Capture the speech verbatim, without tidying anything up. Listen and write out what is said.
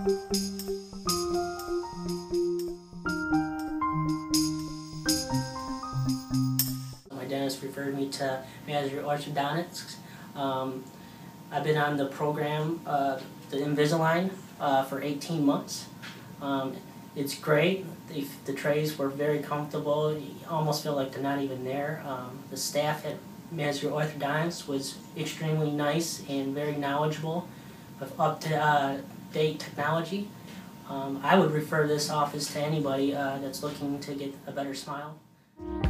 My dentist referred me to Masri Orthodontics. Um, I've been on the program, uh, the Invisalign, uh, for eighteen months. Um, it's great. The, the trays were very comfortable. You almost feel like they're not even there. Um, the staff at Masri Orthodontics was extremely nice and very knowledgeable with up-to-date technology. Um, I would refer this office to anybody uh, that's looking to get a better smile.